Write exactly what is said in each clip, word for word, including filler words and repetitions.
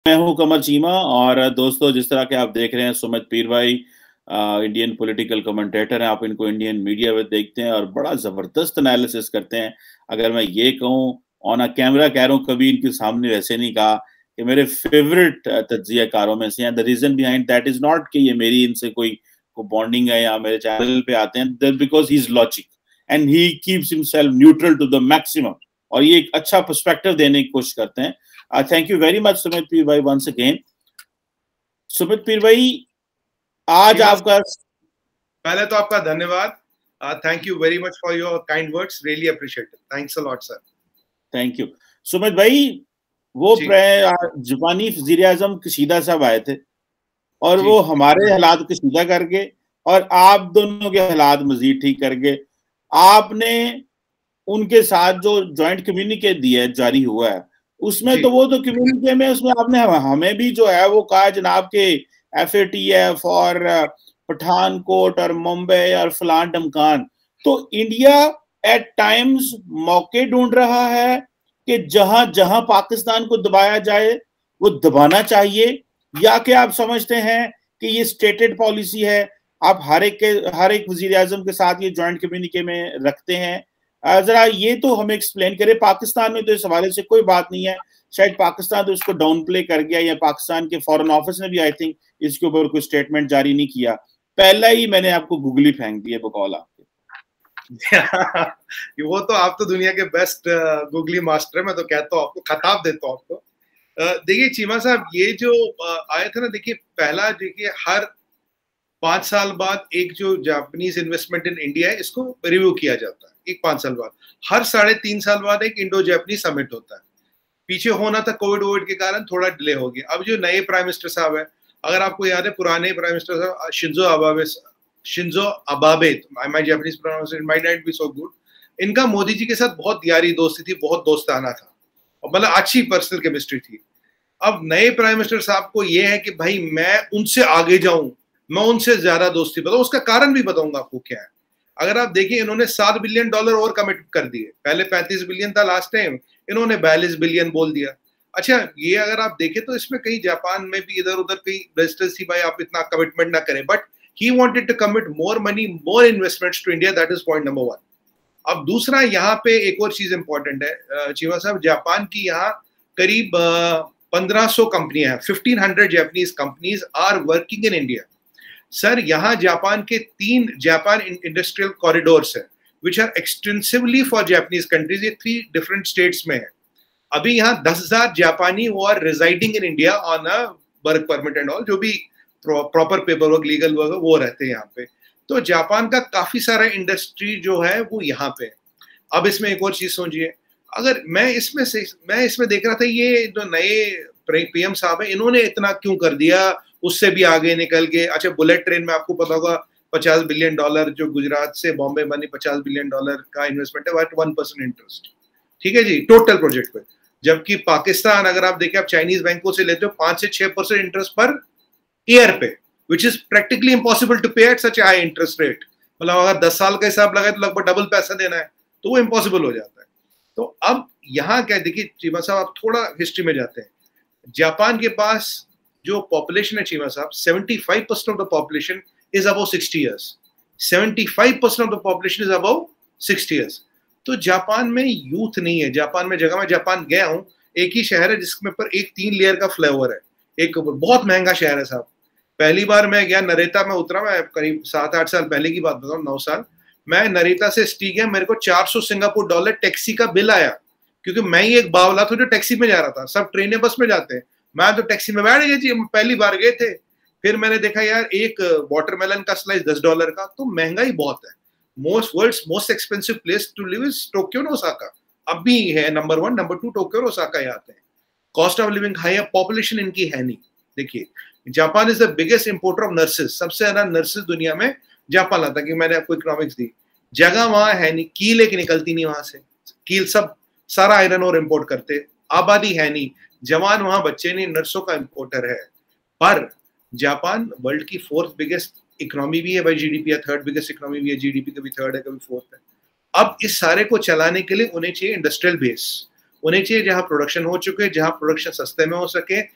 मैं हूं कमर चीमा और दोस्तों, जिस तरह के आप देख रहे हैं सुमित पीर भाई इंडियन पॉलिटिकल कमेंटेटर हैं। आप इनको इंडियन मीडिया में देखते हैं और बड़ा जबरदस्त एनालिसिस करते हैं। अगर मैं ये कहूं ऑन अ कैमरा कह रहा हूं, कभी इनके सामने वैसे नहीं कहा कि मेरे फेवरेट तज्जियाकारों में से हैं। The reason behind that is not कि ये मेरी इनसे कोई को बॉन्डिंग है या मेरे चैनल पे आते हैं, because he is logic and he keeps himself neutral to the maximum, और ये एक अच्छा पर्सपेक्टिव देने की कोशिश करते हैं। Thank you very much Sumit Peer भाई वंस अगेन। सुमित पीर भाई, आज आपका पहले तो आपका धन्यवाद। Thank you very much for your kind words, really appreciate it. Thanks a lot sir. Thank you Sumit भाई। वो जापानी वजीर आजम कशीदा साहब आए थे और वो हमारे हालात कशीदा करके और आप दोनों के हालात मजीद ठीक करके आपने उनके साथ जो ज्वाइंट कम्युनिके दिया जारी हुआ है उसमें, तो वो तो कम्युनिके में उसमें आपने हमें भी जो है वो कहा जनाब के एफ ए टी एफ और पठानकोट और मुंबई और फलान डमकान। तो इंडिया एट टाइम्स मौके ढूंढ रहा है कि जहां जहां पाकिस्तान को दबाया जाए वो दबाना चाहिए, या कि आप समझते हैं कि ये स्टेटेड पॉलिसी है, आप हर एक के हर एक वजीर आजम के साथ ये ज्वाइंट कम्युनिके में रखते हैं? जरा ये तो हमें एक्सप्लेन करें। पाकिस्तान में तो इस हवाले से कोई बात नहीं है, शायद पाकिस्तान तो इसको डाउन प्ले कर गया, या पाकिस्तान के फॉरेन ऑफिस ने भी आई थिंक इसके ऊपर कोई स्टेटमेंट जारी नहीं किया। पहला ही मैंने आपको गुगली फेंक दिए बकौल आपके। वो तो आप तो दुनिया के बेस्ट गुगली मास्टर है, मैं तो कहता हूँ आपको, खताब देता हूँ आपको। देखिए चीमा साहब, ये जो आए थे ना, देखिए पहला देखिए हर पांच साल बाद एक जो जापानीज इन्वेस्टमेंट इन इंडिया है इसको रिव्यू किया जाता है। एक पांच साल बाद, हर साढ़े तीन साल बाद एक इंडो जापानीज समिट होता है। पीछे होना था कोविड वोविड के कारण, थोड़ा डिले हो गया। अब जो नए प्राइम मिनिस्टर साहब है, अगर आपको याद है पुराने प्राइम मिनिस्टर साहब Shinzo Abe Shinzo Abe my Japanese pronunciation might not be so good. इनका मोदी जी के साथ बहुत यारी दोस्ती थी, बहुत दोस्ताना था और मतलब अच्छी पर्सनल केमिस्ट्री थी। अब नए प्राइम मिनिस्टर साहब को ये है कि भाई मैं उनसे आगे जाऊं, मैं उनसे ज्यादा दोस्ती बताऊं। उसका कारण भी बताऊंगा आपको क्या है। अगर आप देखिए, इन्होंने सात बिलियन डॉलर और कमिट कर दिए। पहले पैंतीस बिलियन था लास्ट टाइम, इन्होंने बयालीस बिलियन बोल दिया। अच्छा, ये अगर आप देखें तो इसमें कहीं जापान में भी इधर उधर कहीं रेजिस्टेंस थी, भाई आप इतना कमिटमेंट ना करें, but he wanted to commit more money, more investments to India. That is point number one. अब दूसरा, यहाँ पे एक और चीज इंपॉर्टेंट है चीमा साहब, जापान की यहाँ करीब पंद्रह सौ कंपनियां हैं, fifteen hundred Japanese companies are working in India. Sir, यहाँ जापान के तीन जापान इंडस्ट्रियल कॉरिडोर्स है which are extensively for Japanese countries. ये थ्री डिफरेंट स्टेट्स में है। अभी यहाँ दस हजार जापानी वो are residing in India on a work permit and all, जो भी proper paper work, legal work वो रहते हैं यहाँ पे। तो जापान का काफी सारा इंडस्ट्री जो है वो यहाँ पे है। अब इसमें एक और चीज सोचिए, अगर मैं इसमें से मैं इसमें देख रहा था, ये जो नए पीएम साहब है इन्होंने इतना क्यों कर दिया, उससे भी आगे निकल गए। अच्छा, बुलेट ट्रेन में आपको पता होगा पचास बिलियन डॉलर जो गुजरात से बॉम्बे बनी, पचास बिलियन डॉलर का इन्वेस्टमेंट है, वन परसेंट इंटरेस्ट। ठीक है जी, टोटल प्रोजेक्ट पे। जबकि पाकिस्तान अगर आप देखें, आप चाइनीज बैंकों से लेते हो पांच से छह परसेंट इंटरेस्ट पर ईयर पे, which is practically impossible to pay at such high interest rate. मतलब अगर दस साल का हिसाब लगाए तो लगभग डबल पैसा देना है, तो वो इम्पॉसिबल हो जाता है। तो अब यहाँ क्या, देखिए चीमा साहब, आप थोड़ा हिस्ट्री में जाते हैं। जापान के पास जो पॉपुलेशन है चीमा साहब, seventy five percent of the population is above sixty years. Seventy five percent of the population is above sixty years. तो जापान में यूथ नहीं है। जापान में जगह, मैं जापान गया हूँ, एक ही शहर है जिसमें पर एक तीन लेयर का फ्लेवर है, एक बहुत महंगा शहर है साहब। पहली बार मैं गया नरेता में उतरा, मैं करीब सात आठ साल पहले की बात बताऊँ, नौ साल। मैं नरेता से स्टी गया, मेरे को चार सौ सिंगापुर डॉलर टैक्सी का बिल आया, क्योंकि मैं ही एक बावला था जो टैक्सी में जा रहा था। सब ट्रेनें बस में जाते हैं, मैं तो टैक्सी में बैठ गया जी, हम पहली बार गए थे। फिर मैंने देखा यार एक वाटरमेलन का स्लाइस दस डॉलर का, तो महंगाई बहुत है। Most world's most expensive place to live is Tokyo और ओसाका। अब भी है number one, number two Tokyo और ओसाका ही आते हैं। कॉस्ट ऑफ लिविंग हाई है, पॉपुलेशन इनकी है नहीं। देखिए, Japan is the biggest importer of nurses, सबसे ज्यादा नर्सेज दुनिया में जापान आता है। कि मैंने आपको इकोनॉमिक्स दी, जगह वहां है नहीं, कील एक निकलती नहीं वहां से, कील सब सारा आयरन और इंपोर्ट करते, आबादी है नहीं, जवान वहां बच्चे नहीं, नर्सों का इंपोर्टर है। पर जापान वर्ल्ड की फोर्थ बिगेस्ट इकोनॉमी भी है भाई, जीडीपी है, थर्ड बिगेस्ट इकोनॉमी भी है, जीडीपी कभी थर्ड है कभी फोर्थ है। अब इस सारे को चलाने के लिए उन्हें चाहिए इंडस्ट्रियल बेस, उन्हें चाहिए जहां प्रोडक्शन हो चुके, जहां प्रोडक्शन सस्ते में हो सके,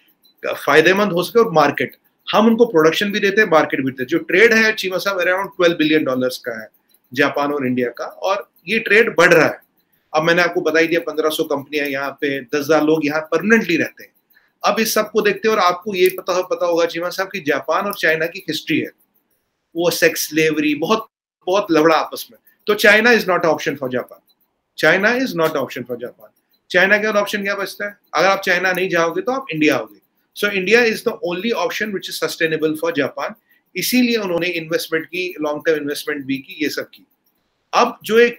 फायदेमंद हो सके, और मार्केट, हम उनको प्रोडक्शन भी देते हैं, मार्केट भी देते हैं। जो ट्रेड है चीमा साहब अराउंड ट्वेल्व बिलियन डॉलर्स का है जापान और इंडिया का, और ये ट्रेड बढ़ रहा है। अब मैंने आपको बताई दिया पंद्रह सौ कंपनियां यहाँ पे, दस हजार लोग यहाँ परमानेंटली रहते हैं। अब इस सबको देखते हैं, और आपको ये पता पता होगा चीमा साहब कि जापान और चाइना की हिस्ट्री है, वो सेक्स स्लेवरी, बहुत बहुत लड़ाई आपस में। तो China is not option for Japan, China is not option for Japan. China के ऑप्शन क्या बचता है? अगर आप चाइना नहीं जाओगे तो आप इंडिया आओगे। So India is the only option which is sustainable for Japan. इसीलिए उन्होंने इन्वेस्टमेंट की, लॉन्ग टर्म इन्वेस्टमेंट भी की, ये सब की। अब जो एक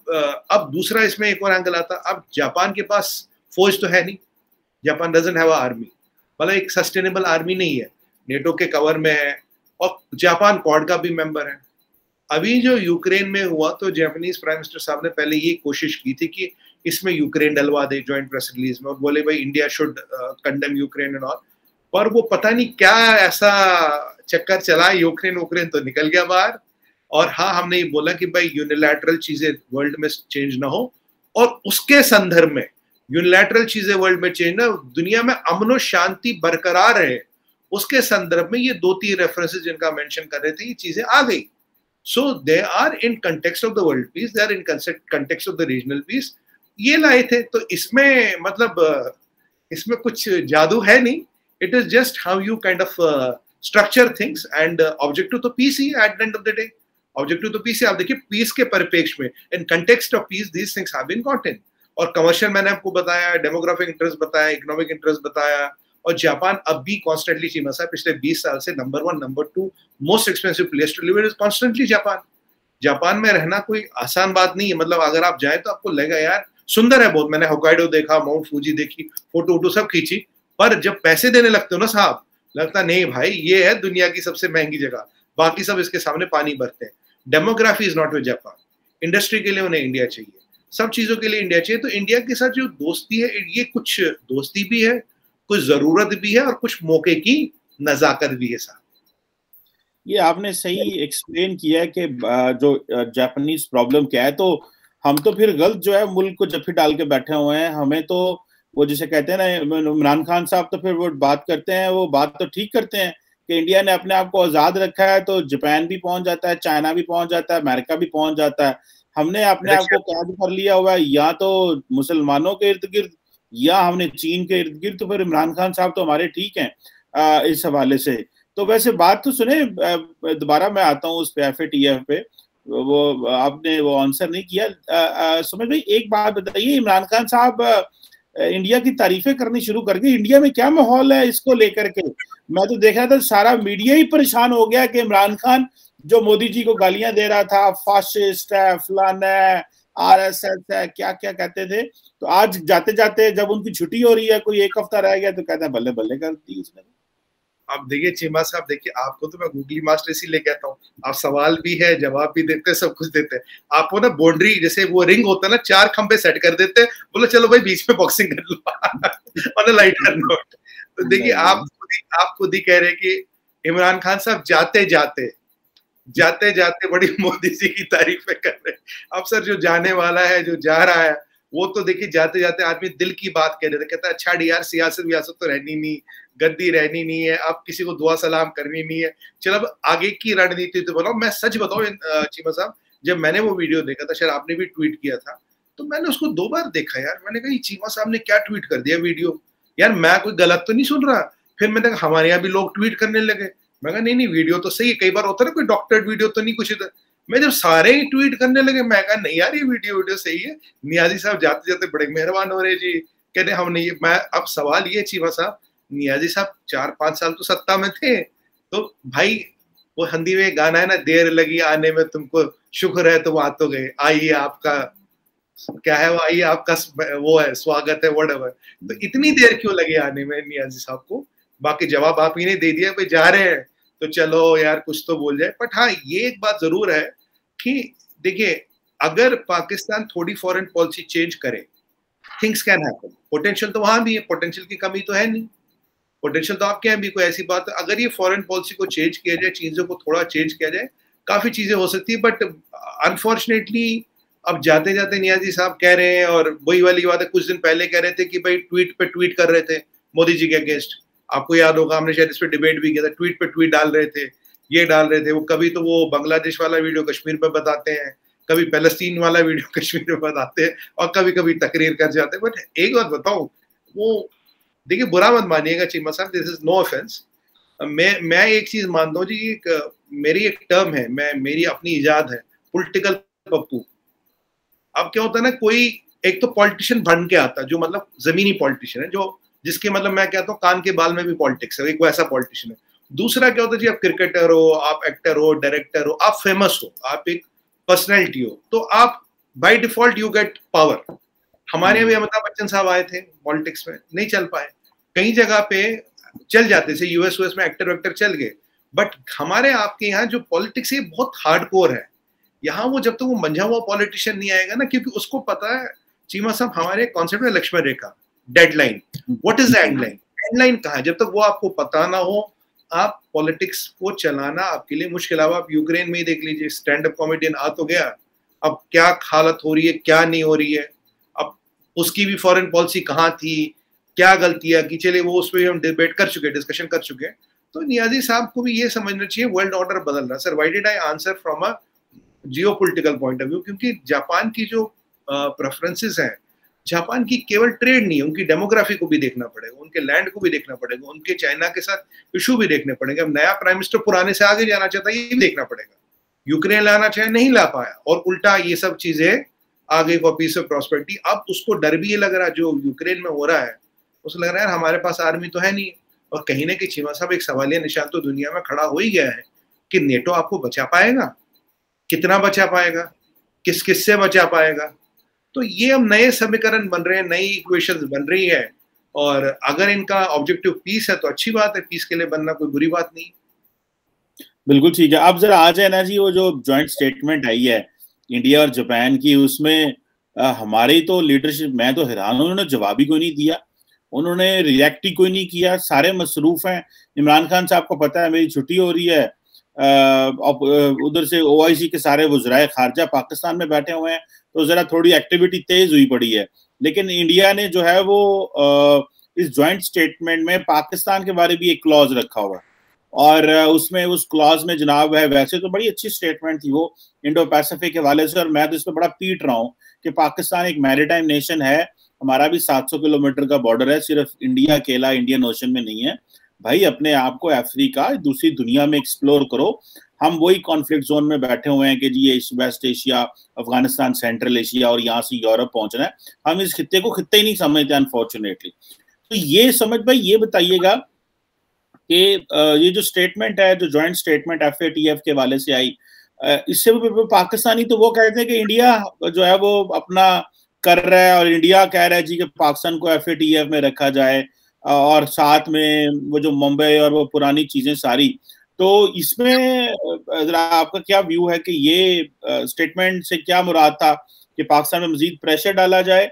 अब दूसरा इसमें एक और एंगल आता, अब जापान के पास फौज तो है नहीं, Japan doesn't have a army, मतलब एक सस्टेनेबल आर्मी नहीं है, नेटो के कवर में है, और जापान क्वाड का भी मेंबर है। अभी जो यूक्रेन में हुआ तो जापानीज प्राइम मिनिस्टर साहब ने पहले ये कोशिश की थी कि इसमें यूक्रेन डलवा दे जॉइंट प्रेस रिलीज में, और बोले भाई India should condemn Ukraine and all, पर वो पता नहीं क्या ऐसा चक्कर चला, यूक्रेन यूक्रेन तो निकल गया बाहर। और हाँ, हमने ये बोला कि भाई यूनिलैटरल चीजें वर्ल्ड में चेंज ना हो, और उसके संदर्भ में यूनिलैटरल चीजें वर्ल्ड में चेंज ना, दुनिया में अमन और शांति बरकरार रहे, उसके संदर्भ में ये दो तीन रेफरेंसेस जिनका मेंशन कर रहे थे, ये चीजें आ गई। So they are in context of the world peace, they are in context of the regional peace, ये लाए थे। तो इसमें मतलब इसमें कुछ जादू है नहीं, it is just how you kind of structure things, and objective तो पीस ही at the end of the day, objective तो पीस है। आप देखिए पीस के परिप्रेक्ष्य में, in context of peace these things have been got in. और कमर्शियल मैंने आपको बताया, डेमोग्राफिक इंटरेस्ट बताया, इकोनॉमिक इंटरेस्ट बताया, और जापान अब भी कॉन्स्टेंटली चीमा साहब पिछले बीस साल से number one, number two most expensive place to live is constantly Japan. Japan में रहना कोई आसान बात नहीं है, मतलब अगर आप जाए तो आपको लगेगा यार सुंदर है बहुत, मैंने होकाइडो देखा, माउंट फूजी देखी, फोटो वोटो सब खींची, पर जब पैसे देने लगते हो ना साहब, लगता नहीं भाई ये है दुनिया की सबसे महंगी जगह, बाकी सब इसके सामने पानी भरते हैं। Demography is not with Japan, industry के लिए उन्हें इंडिया चाहिए, सब चीजों के लिए इंडिया चाहिए। तो इंडिया के साथ जो दोस्ती है, ये कुछ दोस्ती भी है, कुछ जरूरत भी है, और कुछ मौके की नजाकत भी है साहब। ये आपने सही एक्सप्लेन किया है कि जो जापानीज प्रॉब्लम क्या है, तो हम तो फिर गलत जो है मुल्क को जफ्फी डाल के बैठे हुए हैं। हमें तो वो जिसे कहते हैं ना, इमरान खान साहब तो फिर वो बात करते हैं, वो बात तो ठीक करते हैं कि इंडिया ने अपने आप को आजाद रखा है, तो जापान भी पहुंच जाता है, चाइना भी पहुंच जाता है, अमेरिका भी पहुंच जाता है। हमने अपने आप को कैद कर लिया हुआ है या तो मुसलमानों के इर्द गिर्द या हमने चीन के इर्द गिर्द। तो फिर इमरान खान साहब तो हमारे ठीक हैं इस हवाले से। तो वैसे बात तो सुने, दोबारा मैं आता हूँ उस पे एफ ए टी एफ पे, वो आपने वो आंसर नहीं किया। सुमित भाई एक बात बताइए, इमरान खान साहब इंडिया की तारीफें करनी शुरू कर गई, इंडिया में क्या माहौल है इसको लेकर के? मैं तो देख रहा था सारा मीडिया ही परेशान हो गया कि इमरान खान जो मोदी जी को गालियां दे रहा था, फाशिस्ट है, फलाना है, आर एस एस है, क्या क्या कहते थे, तो आज जाते जाते जब उनकी छुट्टी हो रही है, कोई एक हफ्ता रह गया, तो कहते हैं बल्ले बल्ले कर दी उसने। अब देखिए चीमा साहब, देखिए आपको तो मैं गूगली मास्टर इसीलिए कहता हूँ, आप सवाल भी है, जवाब भी देते हैं, सब कुछ देते हैं। आपको ना बाउंड्री जैसे वो रिंग होता है ना, चार खंबे सेट कर देते हैं, बोलो चलो भाई बीच में बॉक्सिंग कर लो ऑन अ लाइटर नोट। तो देखिए आप खुद ही आप खुद ही कह रहे हैं कि इमरान खान साहब जाते जाते जाते जाते बड़ी मोदी जी की तारीफें कर रहे हैं। अब सर जो जाने वाला है, जो जा रहा है, वो तो देखिए जाते जाते आदमी दिल की बात कह रहे थे, कहता है अच्छा यार सियासत वियासत तो रहनी नहीं, गद्दी रहनी नहीं है, अब किसी को दुआ सलाम करनी नहीं है, चलो अब आगे की रणनीति तो बनाओ। मैं सच बताऊं चीमा साहब, जब मैंने वो वीडियो देखा था, शायद आपने भी ट्वीट किया था, तो मैंने उसको दो बार देखा यार, मैंने कहा चीमा साहब ने क्या ट्वीट कर दिया वीडियो, यार मैं कोई गलत तो नहीं सुन रहा। फिर मैंने कहा हमारे यहाँ भी लोग ट्वीट करने लगे, मैं कहा नहीं नहीं वीडियो तो सही है, कई बार होता है ना कोई डॉक्टर्ड वीडियो तो नहीं कुछ इधर। मैं जब सारे ही ट्वीट करने लगे, मैं कहा नहीं यार ये वीडियो वीडियो सही है, नियाजी साहब जाते जाते बड़े मेहरबान हो रहे जी, कहते हम नहीं। मैं अब सवाल ये चीमा साहब, नियाजी साहब चार पांच साल तो सत्ता में थे, तो भाई वो हिंदी में गाना है ना, देर लगी आने में तुमको शुक्र है तुम आ तो गए, आइए आपका क्या है वो, आइए आपका वो है स्वागत है व्हाटएवर। तो इतनी देर क्यों लगी आने में नियाजी साहब को? बाकी जवाब आप ही ने दे दिया, भाई जा रहे हैं तो चलो यार कुछ तो बोल जाए। बट हाँ ये एक बात जरूर है कि देखिए अगर पाकिस्तान थोड़ी फॉरेन पॉलिसी चेंज करे, थिंग्स कैन हैपन। पोटेंशियल तो वहां भी है, पोटेंशियल की कमी तो है नहीं, पोटेंशियल तो आपके यहाँ भी कोई ऐसी बात है, अगर ये फॉरेन पॉलिसी को चेंज किया जाए, चीजों को थोड़ा चेंज किया जाए, काफी चीजें हो सकती है। बट अनफॉर्चुनेटली अब जाते जाते नियाजी साहब कह रहे हैं, और वही वाली बात है, कुछ दिन पहले कह रहे थे कि भाई ट्वीट पे ट्वीट कर रहे थे मोदी जी के अगेंस्ट, आपको याद होगा हमने शायद इस पे डिबेट भी किया था, ट्वीट पे ट्वीट डाल रहे थे, ये डाल रहे थे, वो कभी तो वो बांग्लादेश वाला वीडियो कश्मीर पे बताते हैं, कभी पैलेस्टीन वाला वीडियो कश्मीर पे बताते हैं, और कभी कभी तकरीर कर जाते हैं। बट एक बात बताऊं, वो देखिए बुरा मत मानिएगा चीमा साहब, दिस इज नो ऑफेंस, मैं मैं एक चीज मानता हूँ जी, एक मेरी एक टर्म है, मैं मेरी अपनी इजाद है, पॉलिटिकल पप्पू। अब क्या होता है ना, कोई एक तो पॉलिटिशियन बन के आता है जो मतलब जमीनी पॉलिटिशियन है, जो जिसके मतलब मैं कहता हूँ कान के बाल में भी पॉलिटिक्स है, एक वैसा पॉलिटिशियन है। दूसरा क्या होता है जी, आप क्रिकेटर हो, आप एक्टर हो, डायरेक्टर हो, आप फेमस हो, आप एक पर्सनैलिटी हो, तो आप by default you get power. हमारे यहाँ भी अमिताभ बच्चन साहब आए थे पॉलिटिक्स में, नहीं चल पाए, कई जगह पे चल जाते थे, यूएस यूएस में एक्टर वेक्टर चल गए, बट हमारे आपके यहाँ जो पॉलिटिक्स है बहुत हार्डकोर है। यहाँ वो जब तक तो वो मंझा हुआ पॉलिटिशियन नहीं आएगा ना, क्योंकि उसको पता है चीमा साहब, हमारे कॉन्सेप्ट है Lakshman rekha, deadline, what is the endline, endline कहाँ है, जब तक वो आपको पता ना हो, आप पॉलिटिक्स को चलाना आपके लिए मुश्किल। अब आप यूक्रेन में ही देख लीजिए, स्टैंड अप कॉमेडियन आ तो गया, अब क्या हालत हो रही है, क्या नहीं हो रही है, अब उसकी भी फॉरेन पॉलिसी कहाँ थी, क्या गलतियां की, चले वो उस पर हम डिबेट कर चुके, डिस्कशन कर चुके। तो नियाजी साहब को भी ये समझना चाहिए वर्ल्ड ऑर्डर बदल रहा। Sir why did I answer from a geopolitical point of view, क्योंकि जापान की जो प्रेफरेंसेस हैं, जापान की केवल ट्रेड नहीं है, उनकी डेमोग्राफी को भी देखना पड़ेगा, उनके लैंड को भी देखना पड़ेगा, उनके चाइना के साथ इशू भी देखने पड़ेंगे। अब नया प्राइम मिनिस्टर पुराने से आगे जाना चाहता है, ये भी देखना पड़ेगा। यूक्रेन लाना चाहे, नहीं ला पाया, और उल्टा ये सब चीजें आगे को पीस ऑफ प्रॉस्पेरिटी। अब उसको डर भी ये लग रहा है जो यूक्रेन में हो रहा है, उसको लग रहा है हमारे पास आर्मी तो है नहीं, और कहीं ना कहीं चीमा साहब एक सवालिया निशान तो दुनिया में खड़ा हो ही गया है कि नेटो आपको बचा पाएगा, कितना बचा पाएगा, किस किस से बचा पाएगा। तो ये अब नए समीकरण बन रहे हैं, नई इक्वेशंस बन रही है, और अगर इनका ऑब्जेक्टिव पीस है तो अच्छी बात है, पीस के लिए बनना कोई बुरी बात नहीं। बिल्कुल ठीक है। अब जरा आ जाए ना जी, वो जो ज्वाइंट स्टेटमेंट आई है इंडिया और जापान की, उसमें आ, हमारी तो लीडरशिप, मैं तो हैरान हूं, उन्होंने जवाब ही कोई नहीं दिया, उन्होंने रिएक्ट ही कोई नहीं किया, सारे मसरूफ हैं। इमरान खान साहब को पता है मेरी छुट्टी हो रही है, उधर से ओआईसी के सारे वज़राए खारजा पाकिस्तान में बैठे हुए हैं, तो जरा थोड़ी एक्टिविटी तेज हुई पड़ी है। लेकिन इंडिया ने जो है वो आ, इस ज्वाइंट स्टेटमेंट में पाकिस्तान के बारे में भी एक क्लॉज रखा हुआ है, और उसमें उस क्लॉज में जनाब है, वैसे तो बड़ी अच्छी स्टेटमेंट थी वो इंडो पैसिफिक के हवाले से, और मैं तो इस पर बड़ा पीट रहा हूँ कि पाकिस्तान एक मैरीटाइम नेशन है, हमारा भी सात सौ किलोमीटर का बॉर्डर है, सिर्फ इंडिया अकेला इंडियन ओशन में नहीं है भाई, अपने आप को अफ्रीका, दूसरी दुनिया में एक्सप्लोर करो। हम वही कॉन्फ्लिक्ट जोन में बैठे हुए हैं कि जी ये West Asia, Afghanistan, Central Asia, और यहाँ से यूरोप पहुंचना है, हम इस खित्ते को खित्ते ही नहीं समझते अनफॉर्चुनेटली। तो ये समझ भाई, ये बताइएगा कि ये जो स्टेटमेंट है, जो joint statement F A T F के वाले से आई, इससे पाकिस्तानी तो वो कहते हैं कि इंडिया जो है वो अपना कर रहा है, और इंडिया कह रहा है जी कि पाकिस्तान को एफ ए टी एफ में रखा जाए, और साथ में वो जो मुंबई और वो पुरानी चीजें सारी। तो इसमें जरा आपका क्या व्यू है कि ये स्टेटमेंट से क्या मुराद था, कि पाकिस्तान में मजीद प्रेशर डाला जाए,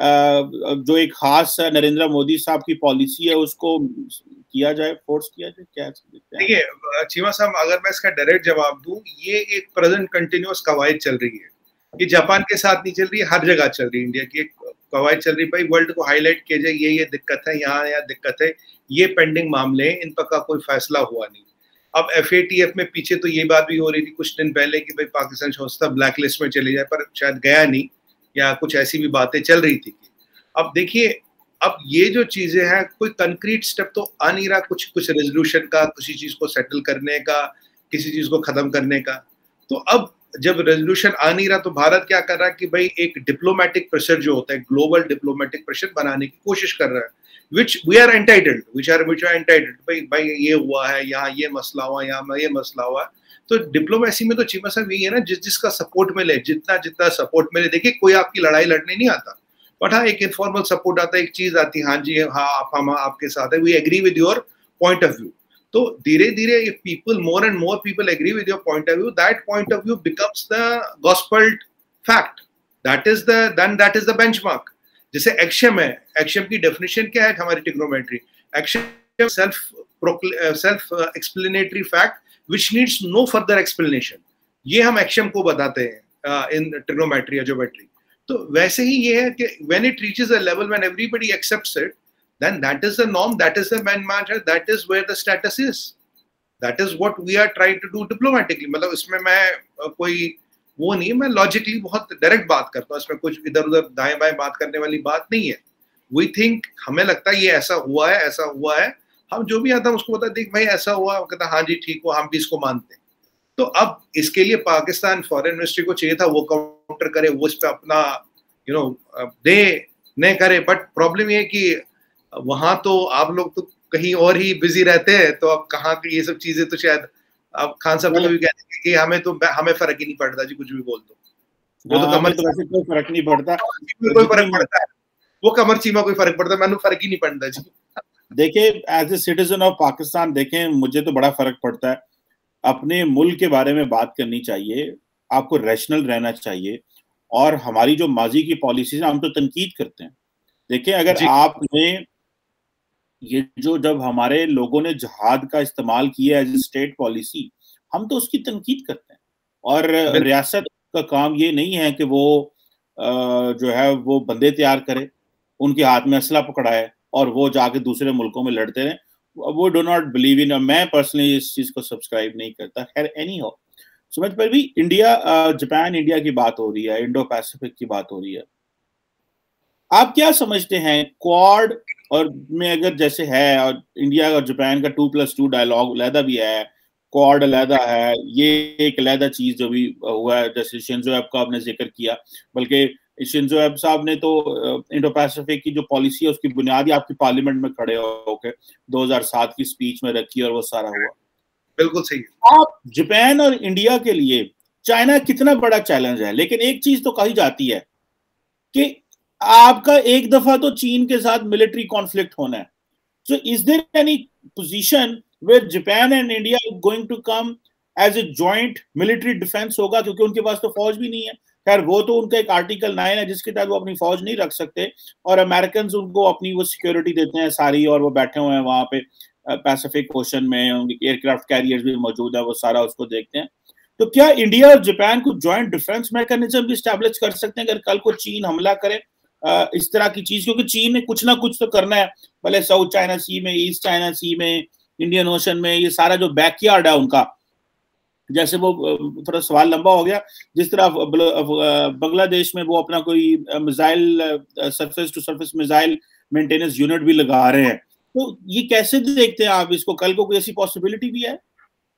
जो एक खास नरेंद्र मोदी साहब की पॉलिसी है उसको किया जाए, फोर्स किया जाए, क्या? देखिए चीमा साहब, अगर मैं इसका डायरेक्ट जवाब दूं, ये एक प्रेजेंट कंटिन्यूअस कवायद चल रही है, ये जापान के साथ नहीं चल रही है, हर जगह चल रही है। इंडिया की एक कवायद चल रही है, भाई वर्ल्ड को हाईलाइट किया जाए, ये ये दिक्कत है, यहाँ यहाँ दिक्कत है, ये पेंडिंग मामले हैं, इन पर का कोई फैसला हुआ नहीं। अब एफ ए टी एफ में पीछे तो ये बात भी हो रही थी कुछ दिन पहले कि भाई पाकिस्तान सोचता ब्लैक लिस्ट में चले जाए, पर शायद गया नहीं, या कुछ ऐसी भी बातें चल रही थी। अब देखिए, अब ये जो चीजें हैं, कोई कंक्रीट स्टेप तो आ नहीं रहा, कुछ कुछ रेजोल्यूशन का, किसी चीज को सेटल करने का, किसी चीज को खत्म करने का। तो अब जब रेजोल्यूशन आ नहीं रहा, तो भारत क्या कर रहा है कि भाई एक डिप्लोमेटिक प्रेशर जो होता है, ग्लोबल डिप्लोमेटिक प्रेशर बनाने की कोशिश कर रहा है, which we are entitled, which are which are entitled, भाई भाई ये हुआ है, यहाँ ये मसला हुआ, यहाँ ये मसला हुआ। तो डिप्लोमेसी में तो चीमा साहब यही है ना, जिस जिसका सपोर्ट मिले, जितना जितना सपोर्ट मिले। देखिए, कोई आपकी लड़ाई लड़ने नहीं आता, बट हाँ एक इनफॉर्मल सपोर्ट आता है, एक चीज आती है, हाँ जी हाँ आप हम आपके साथ है, we agree with your point of view. तो धीरे धीरे if people more and more people agree with your point of view, that point of view becomes the gospel fact, that is the then that is the benchmark. जैसे axiom है, axiom की definition क्या है हमारी trigonometry? Axiom self self explanatory fact which needs no further explanation, ये हम एक्शम को बताते हैं इन ट्रिग्नोमेट्री या ज्योमेट्री। तो वैसे ही ये है कि when it reaches a level when everybody accepts it, then that is the norm, that is the mantra, that is where the status is, that is what we are trying to do diplomatically. मतलब इसमें मैं कोई वो नहीं, मैं logically बहुत direct बात करता हूँ, इसमें कुछ इधर उधर दाएं बाएं बात करने वाली बात नहीं है. वी थिंक, हमें लगता है ये ऐसा हुआ है, ऐसा हुआ है, हम जो भी आता है उसको बता, देख भाई ऐसा हुआ, कहता हाँ जी ठीक हुआ, हम भी इसको मानते हैं. तो अब इसके लिए पाकिस्तान फॉरेन मिनिस्ट्री को चाहिए था वो काउंटर करे, वो इस पे अपना यू नो दे नहीं करे. बट प्रॉब्लम ये कि वहां तो आप लोग तो कहीं और ही बिजी रहते हैं, तो अब कहाँ की ये सब चीजें तो शायद अब खान साहब को भी कहते हैं कि हमें तो हमें फर्क ही नहीं पड़ता जी, कुछ भी बोल दो, वो तो कमर तो वैसे कोई फर्क नहीं पड़ता, कोई फर्क पड़ता है, वो कमर चीमा कोई फर्क पड़ता है, मैंने फर्क ही नहीं पड़ता जी. देखिए as a citizen of Pakistan, देखें मुझे तो बड़ा फर्क पड़ता है. अपने मुल्क के बारे में बात करनी चाहिए, आपको रैशनल रहना चाहिए, और हमारी जो माजी की पॉलिसीज हम तो तनकीद करते हैं. देखिए अगर आपने ये जो जब हमारे लोगों ने जहाद का इस्तेमाल किया एज ए स्टेट पॉलिसी, हम तो उसकी तनकीद करते हैं. और रियासत का काम ये नहीं है कि वो जो है वो बंदे तैयार करे, उनके हाथ में असला पकड़ाए और वो जाके दूसरे मुल्कों में लड़ते रहे. वो डो नॉट बिलीव इन. मैं पर्सनली इस चीज को सब्सक्राइब नहीं करता. खैर एनी हो, सुमित पर भी इंडिया जापान इंडिया की बात हो रही है, इंडो पैसिफिक की बात हो रही है. आप क्या समझते हैं क्वाड और में अगर जैसे है, और इंडिया और जापान का टू प्लस टू डायलॉग अलहदा भी है, क्वाड अलहदा है, ये एक अलहदा चीज जो भी हुआ है, जैसे शिंजो एब का आपने जिक्र किया, बल्कि शिंजो एब साहब ने तो इंडो पैसिफिक की जो पॉलिसी है उसकी बुनियादी आपकी पार्लियामेंट में खड़े होकर दो हज़ार सात की स्पीच में रखी और वो सारा हुआ. बिल्कुल सही. आप जापान और इंडिया के लिए चाइना कितना बड़ा चैलेंज है, लेकिन एक चीज तो कही जाती है कि आपका एक दफा तो चीन के साथ मिलिट्री कॉन्फ्लिक्ट होना है. So is there any position where Japan and India going to come as a joint military defence होगा, क्योंकि उनके पास तो फौज भी नहीं है. खैर वो तो उनका एक आर्टिकल नाइन है जिसके तहत वो अपनी फौज नहीं रख सकते, और अमेरिकन उनको अपनी वो सिक्योरिटी देते हैं सारी, और वो बैठे हुए हैं वहां पे पैसिफिक ओशन में, उनके एयरक्राफ्ट कैरियर्स भी मौजूद है, वो सारा उसको देखते हैं. तो क्या इंडिया और जापान को जॉइंट डिफेंस मैकेनिज्म भी स्टैब्लिश कर सकते हैं अगर कल को चीन हमला करे इस तरह की चीज, क्योंकि चीन ने कुछ ना कुछ तो करना है, भले साउथ चाइना सी में, ईस्ट चाइना सी में, इंडियन ओशन में, ये सारा जो बैकयार्ड है उनका. जैसे वो थोड़ा सवाल लंबा हो गया, जिस तरह बांग्लादेश में वो अपना कोई missile surface to surface missile maintenance unit भी लगा रहे हैं, तो ये कैसे देखते हैं आप इसको, कल को कोई ऐसी पॉसिबिलिटी भी है?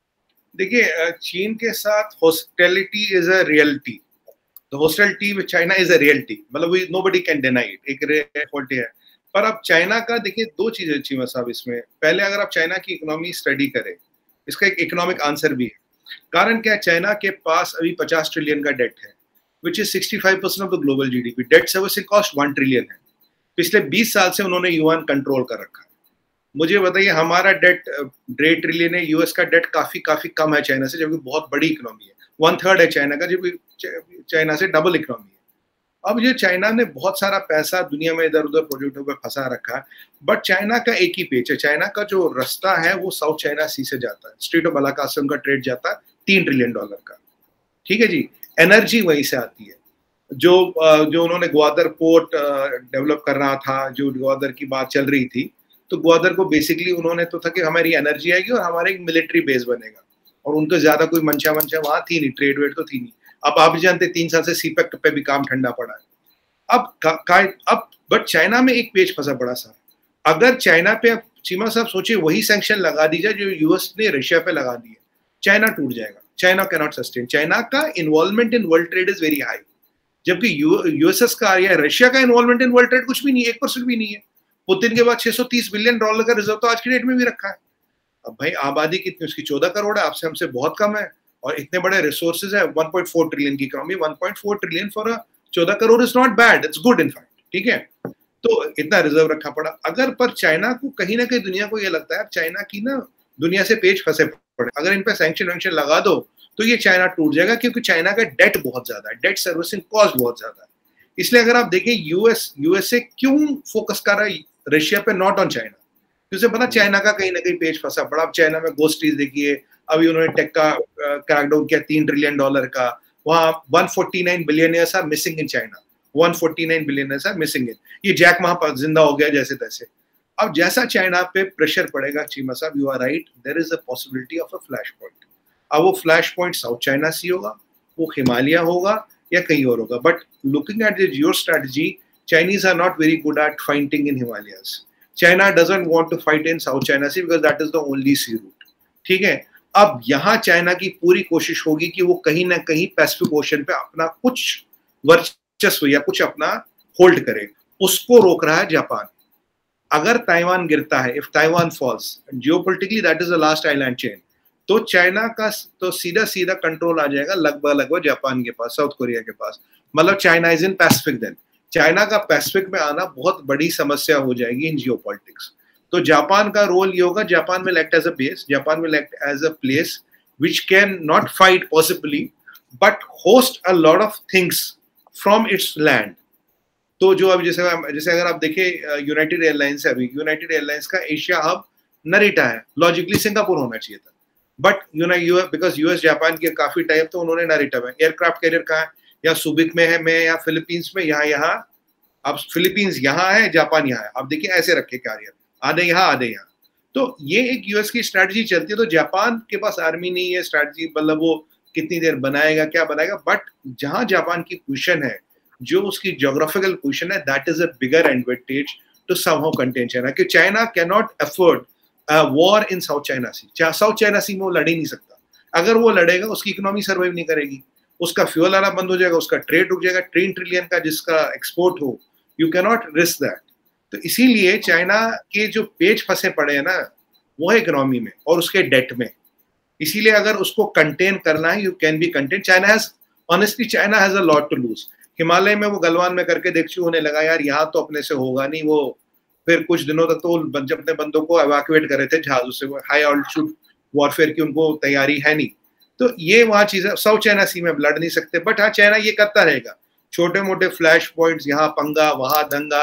देखिए चीन के साथ hostility is a reality, the hostility with China is a reality, मतलब we nobody can deny it, एक रियलिटी है. पर अब चाइना का देखिए दो चीजें चीमा साहब इसमें. पहले अगर आप चाइना की इकोनॉमी स्टडी करें, इसका एक इकोनॉमिक आंसर भी है. कारण क्या है, चाइना के पास अभी पचास ट्रिलियन का डेट है, which is sixty five percent of the global GDP. Debt servicing cost one trillion है. पिछले बीस साल से उन्होंने युआन कंट्रोल कर रखा है. मुझे बताइए हमारा डेट डेढ़ ट्रिलियन है, यूएस का डेट काफी काफी कम है चाइना से, जबकि बहुत बड़ी इकोनॉमी है. वन थर्ड है चाइना का, जबकि चाइना से डबल इकोनॉमी है. अब ये चाइना ने बहुत सारा पैसा दुनिया में इधर उधर प्रोजेक्टों पे फंसा रखा है, बट चाइना का एक ही पेच है. चाइना का जो रास्ता है वो साउथ चाइना सी से जाता है, स्ट्रेट ऑफ मलाक्का से उनका ट्रेड जाता है तीन ट्रिलियन डॉलर का. ठीक है जी. एनर्जी वहीं से आती है. जो जो उन्होंने ग्वादर पोर्ट डेवलप कर रहा था, जो ग्वादर की बात चल रही थी, तो ग्वादर को बेसिकली उन्होंने तो था कि हमारी एनर्जी आएगी और हमारे एक मिलिट्री बेस बनेगा, और उनको ज्यादा कोई मंशा मंशा वहां थी नहीं, ट्रेड वेड तो थी नहीं. अब आप भी जानते तीन साल से सीपेक पे भी काम ठंडा पड़ा है. अब का, का, अब बट चाइना में एक पेज फंसा बड़ा सा. अगर चाइना पे चीमा साहब सोचिए वही सैंक्शन लगा दी जाए जो यूएस ने रशिया पे लगा दिए, चाइना टूट जाएगा. चाइना कैन नॉट सस्टेन. चाइना का involvement in world trade is very high, जबकि यूएसएस का या रशिया का इन्वॉल्वमेंट इन वर्ल्ड ट्रेड कुछ भी नहीं है, एक परसेंट भी नहीं है. पुतिन के बाद छह सौ तीस बिलियन डॉलर का रिजर्व तो आज की डेट में भी रखा है. अब भाई आबादी कितनी उसकी चौदह करोड़ है, आपसे हमसे बहुत कम है, और इतने बड़े रिसोर्सेज है. वन पॉइंट फोर ट्रिलियन की इकोनॉमी, one point four trillion for a चौदह crore is not bad, it's good in fact. ठीक है, तो इतना रिजर्व रखा पड़ा. अगर पर चाइना को कहीं ना कहीं दुनिया को ये लगता है चाइना की ना दुनिया से पेज फंसे पड़े, अगर इन पे सैंक्शन वैंक्शन लगा दो तो ये चाइना टूट जाएगा, क्योंकि चाइना का डेट बहुत ज्यादा है, डेट सर्विसिंग कॉस्ट बहुत ज्यादा है. इसलिए अगर आप देखें यूएस यूएसए क्यों फोकस कर रहा है रशिया पे, नॉट ऑन चाइना, क्योंकि पता चाइना का कहीं ना कहीं पेज फंसा पड़ा. अब चाइना में गोस्टीज देखिए, अभी उन्होंने टेक का क्रैकडाउन किया तीन ट्रिलियन डॉलर का. वहां one forty nine billionaires are missing in China, one forty nine billionaires are missing in. ये जैक वहां जिंदा हो गया जैसे तैसे. अब जैसा चाइना पे प्रेशर पड़ेगा, चीमा साहब you are right, there is a possibility of a flash point. अब वो flash point South China Sea होगा, वो हिमालय होगा या कहीं और होगा। But looking at the geo strategy, Chinese are not very good at fighting in Himalayas. China doesn't want to fight in South China Sea because that is the only sea route. ठीक है, अब यहाँ चाइना की पूरी कोशिश होगी कि वो कहीं ना कहीं पैसिफिक ओशन पे अपना कुछ वर्चस्व या कुछ अपना होल्ड करे। उसको रोक रहा है जापान। अगर ताइवान गिरता है, इफ Taiwan falls, geopolitically that is the last island chain, तो चाइना का तो सीधा सीधा कंट्रोल आ जाएगा लगभग लगभग जापान के पास, साउथ कोरिया के पास। मतलब China is in Pacific. Then China का पैसिफिक में आना बहुत बड़ी समस्या हो जाएगी इन जियोपॉलिटिक्स। तो जापान का रोल ये होगा, Japan will act as a base, Japan will act as a place which can not fight possibly but host a lot of things from its land. तो जो अभी जैसे जैसे अगर आप देखें यूनाइटेड एयरलाइंस है, अभी यूनाइटेड एयरलाइंस का एशिया हब नरिटा है, लॉजिकली सिंगापुर होना चाहिए था, but you know because US Japan के काफी टाइप, तो उन्होंने नरिटा में। एयरक्राफ्ट कैरियर कहाँ है, या सुबिक में है, में या फिलीपींस में, यहाँ यहाँ अब फिलीपींस यहाँ है, जापान यहाँ है। अब देखिए ऐसे रखे कैरियर, आधे यहाँ आधे यहाँ। तो ये एक यूएस की स्ट्रैटेजी चलती है। तो जापान के पास आर्मी नहीं है, स्ट्रैटेजी मतलब वो कितनी देर बनाएगा, क्या बनाएगा। बट जहां जापान की पोजीशन है, जो उसकी ज्योग्राफिकल पोजीशन है, that is a bigger advantage to somehow contain China, कि China can not afford war in South China Sea. South China Sea में वो लड़ ही नहीं सकता। अगर वो लड़ेगा, उसकी इकोनॉमी सर्वाइव नहीं करेगी, उसका फ्यूल आना बंद हो जाएगा, उसका ट्रेड रुक जाएगा। तीन ट्रिलियन का जिसका एक्सपोर्ट हो, you can not risk that. तो इसीलिए चाइना के जो पेच फंसे पड़े हैं ना, वो है इकोनॉमी में और उसके डेट में। इसीलिए अगर उसको कंटेन करना है, you can be contain. China has honestly China has a lot to lose. Himalaya में वो गलवान में करके देखिए, होने लगा यार यहाँ तो अपने से होगा नहीं। वो फिर कुछ दिनों तक तो जब अपने बंदों को एवैक्यूएट कर रहे थे जहाजों से, हाई ऑल्टीट्यूड वॉरफेयर की उनको तैयारी है नहीं। तो ये वहाँ चीजें साउथ चाइना सी में लड़ नहीं सकते। बट हाँ, चाइना ये करता रहेगा, छोटे मोटे फ्लैश पॉइंट्स, यहाँ पंगा वहां दंगा।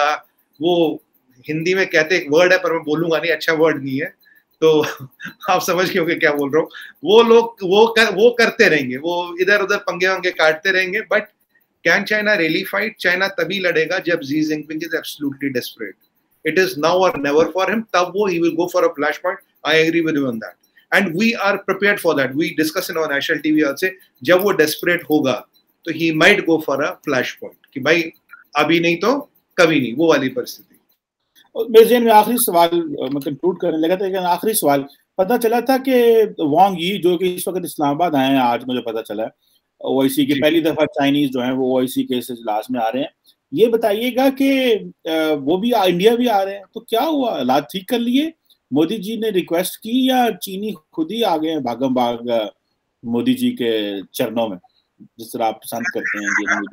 वो हिंदी में कहते एक वर्ड है पर मैं बोलूंगा नहीं, अच्छा वर्ड नहीं है, तो आप समझ गए होंगे क्या बोल रहा हूँ। वो लोग वो कर, वो करते रहेंगे, वो इधर उधर पंगे वंगे काटते रहेंगे। But can China really fight? China तभी लड़ेगा जब Xi Jinping is absolutely desperate. It is now or never for him. तब वो he will go for a flash point. I agree with you on that and we are prepared for that. We discuss in on national TV also, जब वो desperate होगा तो he might go for a flash point, कि भाई अभी नहीं तो कभी नहीं, वो वाली परिस्थिति। मेरे ज़हन में आखिरी सवाल मतलब टूट करने लगा था, लेकिन आखिरी सवाल पता चला था कि वांग यी जो कि इस वक्त इस्लामाबाद आए हैं, आज मुझे पता चला है, ओआईसी की पहली दफा चाइनीज जो हैं वो ओआईसी के इस इजलास में आ रहे हैं। ये बताइएगा कि वो भी इंडिया भी आ रहे हैं, तो क्या हुआ, हालात ठीक कर लिए? मोदी जी ने रिक्वेस्ट की या चीनी खुद ही आ गए हैं भागम भाग मोदी जी के चरणों में, जिस तरह आप पसंद करते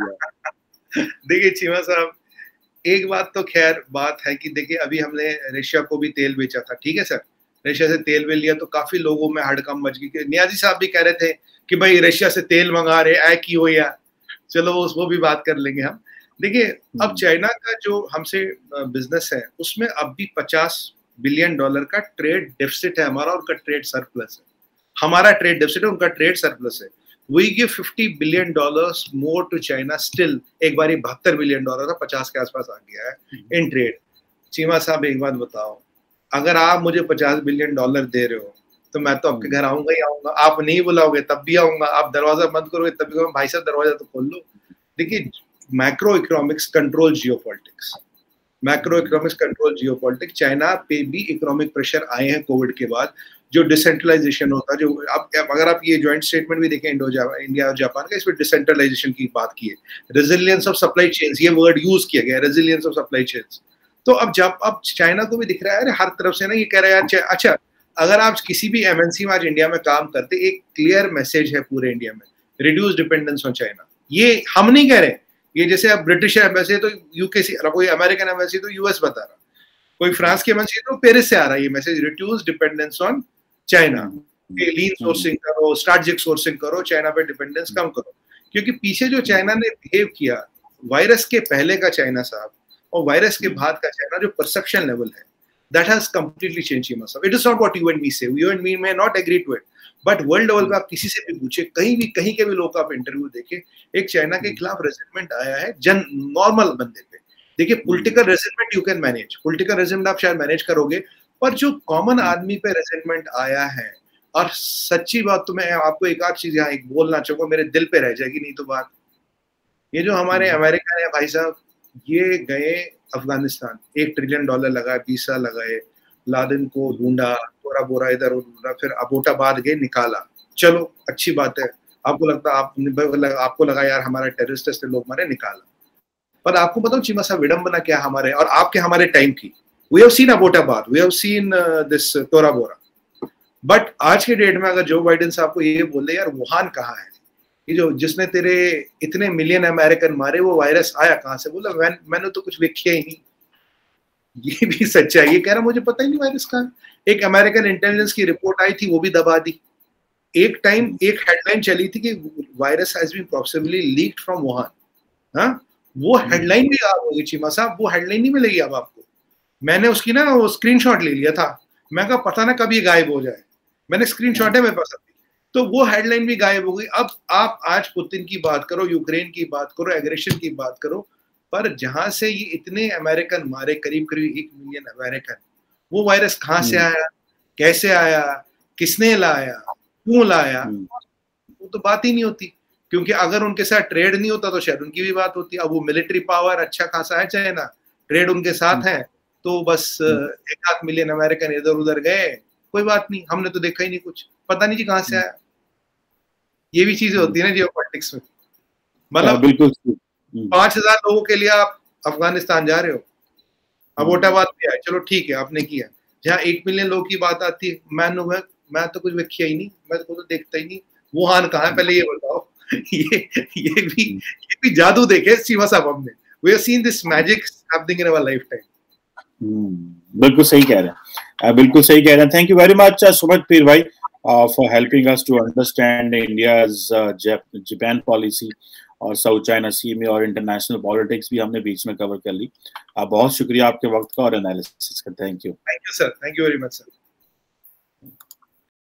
हैं? देखिए चीमा साहब, एक बात तो खैर बात है कि देखिए अभी हमने रशिया को भी तेल बेचा था, ठीक है सर, रशिया से तेल बेच लिया तो काफी लोगों में हड़कम मच गई। नियाजी साहब भी कह रहे थे कि भाई रशिया से तेल मंगा रहे, ऐ की हो या, चलो वो भी बात कर लेंगे हम। देखिए अब चाइना का जो हमसे बिजनेस है उसमें अब भी पचास बिलियन डॉलर का ट्रेड डेफिसिट है हमारा, और उनका ट्रेड सरप्लस है। हमारा ट्रेड डेफिसिट है, उनका ट्रेड सरप्लस है। We give fifty billion dollars more to China still। एक बारी बहत्तर बिलियन डॉलर था, पचास के आसपास आ गया है इन ट्रेड। चीमा साहब एक बात बताओ, अगर आप मुझे पचास बिलियन डॉलर दे रहे हो तो मैं तो आपके घर आऊंगा ही आऊंगा। आप नहीं बुलाओगे तब भी आऊंगा, आप दरवाजा बंद करोगे तब भी भाई साहब दरवाजा तो खोल लो। देखिए macro economics control geopolitics, macro economics control geopolitics. China पे भी इकोनॉमिक प्रेशर आए हैं कोविड के बाद, जो डिसेंट्रलाइजेशन होता है, जो अब अगर आप ये जॉइंट स्टेटमेंट भी देखें इंडो इंडिया और जापान का, इसमें डिसेंट्रलाइजेशन की बात की है, रेजिलियंस ऑफ सप्लाई चेन्स, ये वर्ड यूज किया गया है, रेजिलियंस ऑफ सप्लाई चेन्स। तो अब जब अब चाइना को भी दिख रहा है हर तरफ से ना, ये कह रहा है यार अच्छा अगर आप किसी भी एमएनसी में आज इंडिया में काम करते, एक क्लियर मैसेज है पूरे इंडिया में, रिड्यूस डिपेंडेंस ऑन चाइना। ये हम नहीं कह रहे, ये जैसे अब ब्रिटिश एम्बेसी तो यूके से, कोई अमेरिकन एम्बेसी तो यूएस बता रहा, कोई फ्रांस की एम्बेसी तो पेरिस से आ रहा है ये message, reduce dependence on China, lean sourcing करो, स्ट्रैटेजिक सोर्सिंग करो, चाइना पे डिपेंडेंस कम करो। क्योंकि पीछे जो चाइना ने बिहेव किया वायरस के पहले का चाइना साहब और वायरस के बाद का चाइना, जो परसेप्शन लेवल है, that has completely changed himself. It is not what you and me say. You and me may not agree to it. But world level पे आप किसी से भी पूछे, कहीं भी कहीं के भी लोग आप इंटरव्यू देखे, एक चाइना के खिलाफ रेजिस्टेंट आया है जन नॉर्मल बंदे पे। देखिए political regiment you can manage, political regiment आप शायद मैनेज करोगे, पर जो कॉमन आदमी पे रेजिमेंट आया है, और सच्ची बात तो मैं आपको एक आध चीज यहाँ एक बोलना चाहूंगा, मेरे दिल पे रह जाएगी नहीं तो बात, ये जो हमारे अमेरिका है भाई साहब, ये गए अफगानिस्तान, एक ट्रिलियन डॉलर लगाए, बीस साल लगाए, लादेन को ढूंढा, बोरा बोरा इधर ढूंढा, फिर अबोटाबाद गए, निकाला, चलो अच्छी बात है, आपको लगता आप आपको लगा यार हमारा टेररिस्ट से लोग मारे, निकाला, पर आपको बताओ चीमा साहब विडंबना क्या हमारे और आपके हमारे टाइम की, we have seen Abbottabad, we have seen this Tora Bora, but आज के डेट में अगर जो बाइडेन साहब को ये बोले यार वुहान कहाँ है, ये जो जिसने तेरे इतने मिलियन अमेरिकन मारे, वो वायरस आया कहाँ से, बोला मैं, मैंने तो कुछ देखा ही नहीं, ये भी सच्चा है, ये कह रहा मुझे पता ही नहीं वायरस कहाँ। एक अमेरिकन इंटेलिजेंस की रिपोर्ट आई थी, वो भी दबा दी। एक टाइम एक हेडलाइन चली थी कि virus has been possibly leaked from Wuhan, हाँ, वो हेडलाइन भी गायब होगी चीमा साहब, वो हेडलाइन नहीं मिलेगी अब आपको। मैंने उसकी ना वो स्क्रीनशॉट ले लिया था, मैं कहा पता ना कब ये गायब हो जाए, मैंने स्क्रीनशॉट है मेरे पास अभी, तो वो हेडलाइन भी गायब हो गई। अब आप आज पुतिन की बात करो, यूक्रेन की बात करो, एग्रेशन की बात करो, पर जहां से ये इतने अमेरिकन मारे, करीब करीब एक मिलियन अमेरिकन, वो वायरस कहाँ से आया, कैसे आया, किसने लाया, क्यों लाया, वो तो बात ही नहीं होती, क्योंकि अगर उनके साथ ट्रेड नहीं होता तो शायद उनकी भी बात होती। अब वो मिलिट्री पावर अच्छा खासा है चाइना, ट्रेड उनके साथ है, तो बस एक आध मिलियन अमेरिकन इधर उधर गए, कोई बात नहीं, हमने तो देखा ही नहीं कुछ, पता नहीं जी कहाँ से आया। ये भी चीजें होती है ना जियो पॉलिटिक्स में, मतलब बिल्कुल पांच हजार लोगों के लिए आप अफगानिस्तान जा रहे हो, अबोटाबाद भी आए, चलो ठीक है आपने किया, जहाँ एक मिलियन लोगों की बात आती है, मैं मैं तो कुछ देखा ही नहीं, मैं तो कुछ देखता ही नहीं, वुहान कहाँ है पहले ये बताओ। ये ये भी ये भी जादू देखे सीमा साहब हमने, we have seen this magic happening in our life time. बिल्कुल सही कह रहे हैं, बिल्कुल सही कह रहे हैं। Thank you very much Sumit Peer भाई for helping us to understand India's Japan policy और साउथ चाइना सी में, और इंटरनेशनल पॉलिटिक्स भी हमने बीच में कवर कर ली। बहुत शुक्रिया आपके वक्त का और एनालिसिस का। Thank you. Thank you sir, thank you very much sir.